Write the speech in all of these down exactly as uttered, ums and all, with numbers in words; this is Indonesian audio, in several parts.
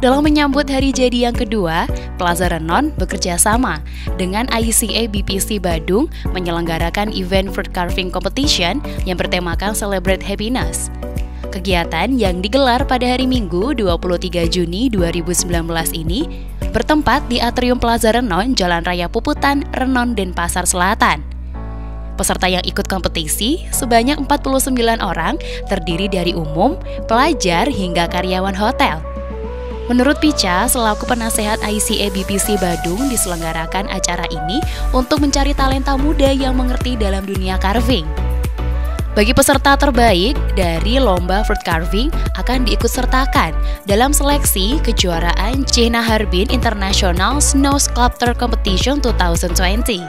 Dalam menyambut hari jadi yang kedua, Plaza Renon bekerja sama dengan I C A B P C Badung menyelenggarakan event fruit carving competition yang bertemakan Celebrate Happiness. Kegiatan yang digelar pada hari Minggu dua puluh tiga Juni dua ribu sembilan belas ini bertempat di Atrium Plaza Renon, Jalan Raya Puputan, Renon, Denpasar Selatan. Peserta yang ikut kompetisi sebanyak empat puluh sembilan orang, terdiri dari umum, pelajar, hingga karyawan hotel. Menurut Picha, selaku penasehat I C A B P C Badung, diselenggarakan acara ini untuk mencari talenta muda yang mengerti dalam dunia carving. Bagi peserta terbaik dari lomba fruit carving akan diikutsertakan dalam seleksi kejuaraan China Harbin International Snow Sculptor Competition dua ribu dua puluh.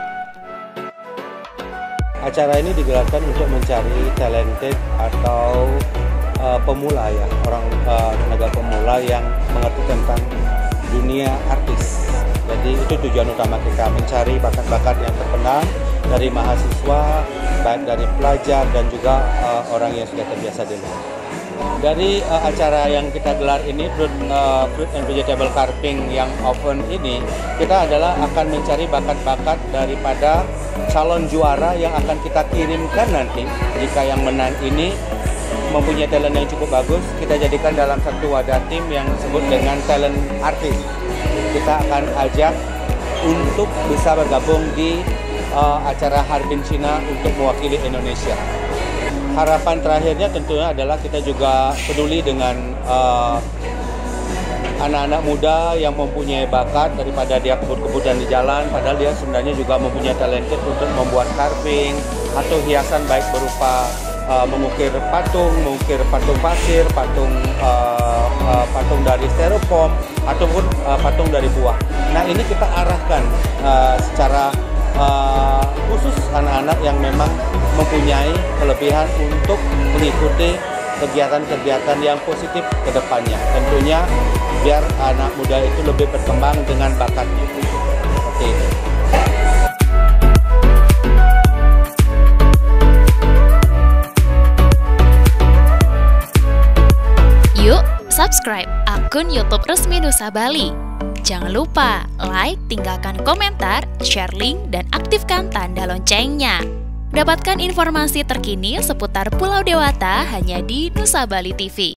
Acara ini digelarkan untuk mencari talented atau uh, pemula ya, orang uh, tenaga pemula yang mengerti tentang dunia artis. Jadi itu tujuan utama kita, mencari bakat-bakat yang terpendam dari mahasiswa, baik dari pelajar dan juga uh, orang yang sudah terbiasa di luar. Dari uh, acara yang kita gelar ini, fruit, uh, fruit and vegetable carving yang open ini, kita adalah akan mencari bakat-bakat daripada calon juara yang akan kita kirimkan nanti. Jika yang menang ini mempunyai talent yang cukup bagus, kita jadikan dalam satu wadah tim yang disebut dengan talent artist. Kita akan ajak untuk bisa bergabung di uh, acara Harbin China untuk mewakili Indonesia. Harapan terakhirnya tentunya adalah kita juga peduli dengan uh, anak-anak muda yang mempunyai bakat daripada dia kebut-kebutan di jalan, padahal dia sebenarnya juga mempunyai talented untuk membuat carving atau hiasan baik berupa uh, mengukir patung, mengukir patung pasir, patung uh, uh, patung dari styrofoam ataupun uh, patung dari buah. Nah, ini kita arahkan uh, secara uh, khusus anak-anak yang memang mempunyai kelebihan untuk mengikuti kegiatan-kegiatan yang positif ke depannya. Tentunya biar anak muda itu lebih berkembang dengan bakatnya. Oke. Yuk, subscribe akun YouTube resmi Nusa Bali. Jangan lupa like, tinggalkan komentar, share link, dan aktifkan tanda loncengnya. Dapatkan informasi terkini seputar Pulau Dewata hanya di Nusa Bali T V.